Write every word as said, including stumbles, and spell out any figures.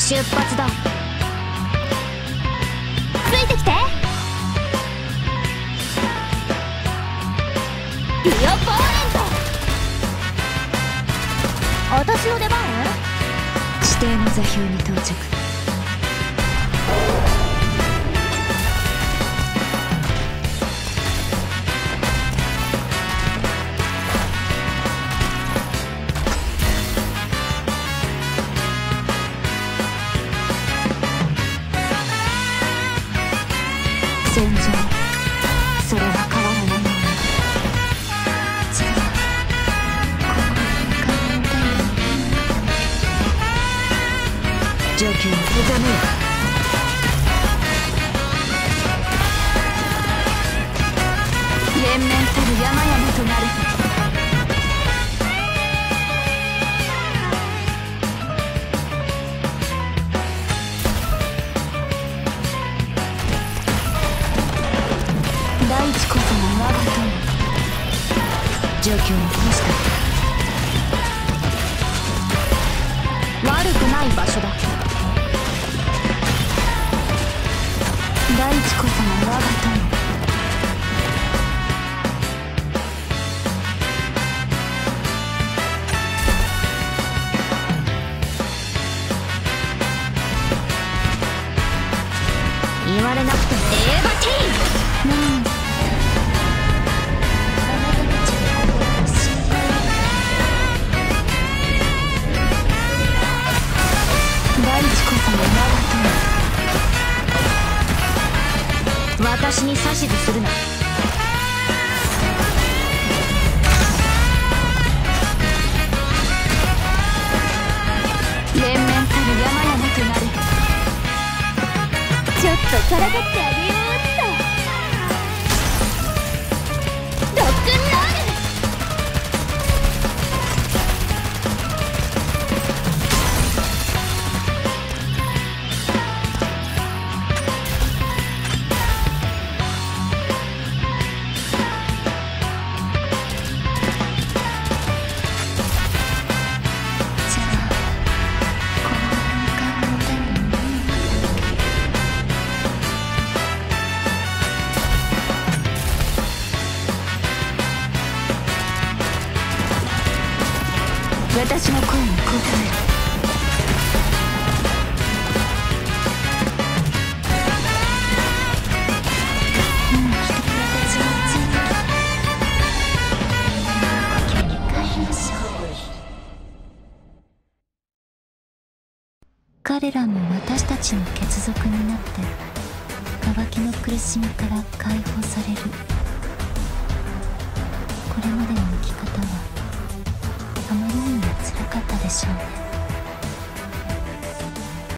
出発だ。ついてきて。ビオポーレント。私の出番？指定の座標に到着。戦場、それは変わらないもの。じゃあここに向かうんだよ。状況を目覚めよ。連綿たる山々となる。大地こそが我が友。状況を起こした。悪くない場所だ。大地こそが我が友。言われなくてもエーバティーン。うん私に指図するな。連綿たる山々となる。ちょっとからかってあげようっと。ロックンロール。私の声に応える。今一人私はついてきた。故郷に帰りましょう。彼らも私たちの血族になって渇きの苦しみから解放される。これまでの生き方はあまりにも辛かったでしょうね。